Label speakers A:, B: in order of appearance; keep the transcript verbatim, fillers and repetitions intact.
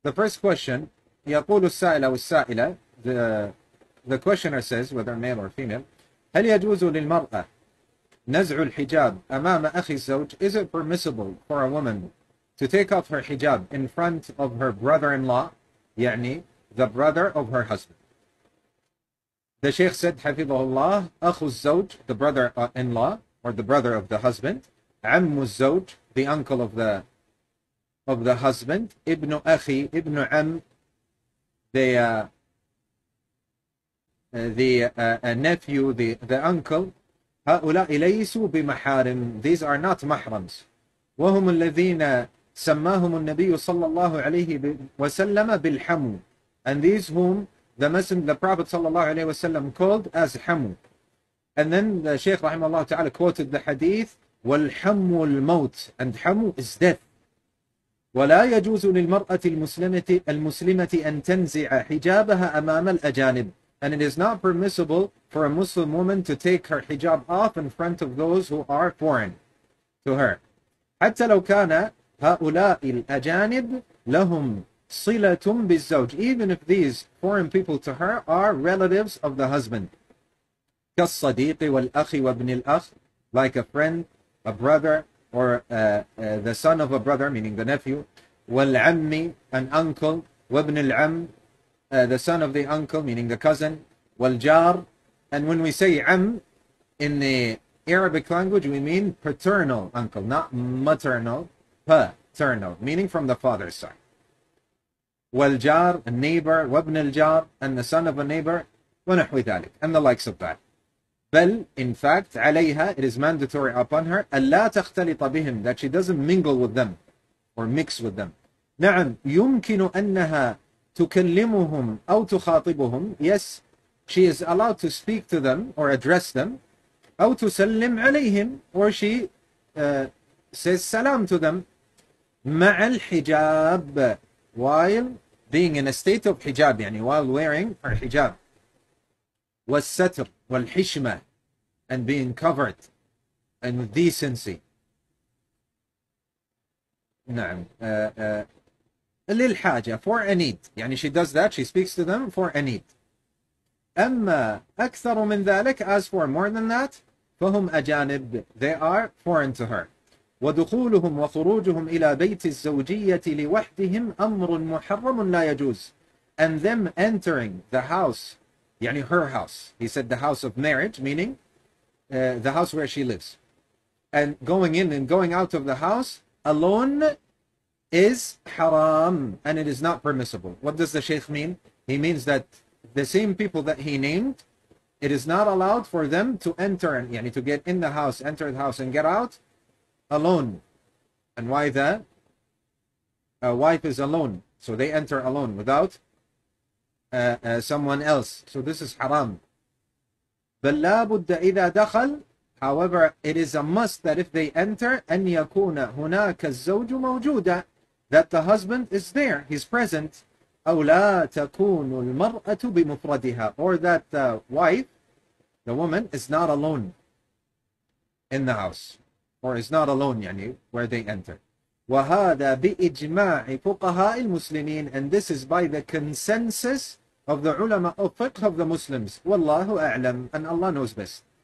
A: The first question, يقول السائل أو السائلة, the, the questioner says, whether male or female, هل يجوز للمرأة نزع الحجاب أمام أخي الزوج? Is it permissible for a woman to take off her hijab in front of her brother-in-law, يعني the brother of her husband? The Sheikh said, حفظه الله, أخو الزوج, the brother-in-law, or the brother of the husband, عم الزوج, the uncle of the of the husband, ابن أخي, ابن عم, the uh, the uh, nephew, the, the uncle, هؤلاء ليسوا بمحارم. These are not mahrams. وهم الذين سماهم النبي صلى الله عليه وسلم بالحمو. And these whom the Messenger, the Prophet صلى الله عليه وسلم called as حمو. And then the Shaykh رحمه الله تعالى quoted the hadith, والحمو الموت. And حمو is death. ولا يجوز للمرأة المسلمة المسلمة أن تنزع حجابها أمام الأجانب. And it is not permissible for a Muslim woman to take her hijab off in front of those who are foreign to her. حتى لو كان هؤلاء الأجانب لهم صلة بالزوج. Even if these foreign people to her are relatives of the husband. كالصديق والأخ وابن الأخ, like a friend, a brother, or uh, uh, the son of a brother, meaning the nephew, والعمي, an uncle, وابن العم, uh, the son of the uncle, meaning the cousin, والجار. And when we say am in the Arabic language, we mean paternal uncle, not maternal, paternal, meaning from the father's side. والجار, a neighbor, وابن الجار, and the son of a neighbor, ونحو ذلك, and the likes of that. بل, in fact, عليها, it is mandatory upon her, ألا تختلط بهم, that she doesn't mingle with them, or mix with them. نعم, يمكن أنها تكلمهم أو تخاطبهم. Yes, she is allowed to speak to them or address them. أو تسلم عليهم, or she uh, says salam to them. مع الحجاب, while being in a state of hijab, يعني while wearing her hijab. والستر والحشمة, and being covered, and with decency. نعم. Uh, uh, للحاجة, for a need. يعني she does that, she speaks to them for a need. أما أكثر من ذلك, as for more than that, فهم أجانب, they are foreign to her. ودخولهم وخروجهم إلى بيت الزوجية لوحدهم أمر محرم لا يجوز. And them entering the house, يعني her house. He said the house of marriage, meaning uh, the house where she lives. And going in and going out of the house alone is haram, and it is not permissible. What does the Shaykh mean? He means that the same people that he named, it is not allowed for them to enter, and yani to get in the house, enter the house and get out alone. And why that? A wife is alone, so they enter alone without uh, uh, someone else. So this is haram. بل لا بد إذا دخل, however, it is a must that if they enter, أن يكون هناك الزوج موجودا, that the husband is there, he's present. أو لا تكون المرأة بمفردها, or that the wife, the woman, is not alone in the house, or is not alone يعني where they enter. وهذا بإجماع فقهاء المسلمين, and this is by the consensus of the ulama of fiqh of the Muslims. والله أعلم, and Allah knows best.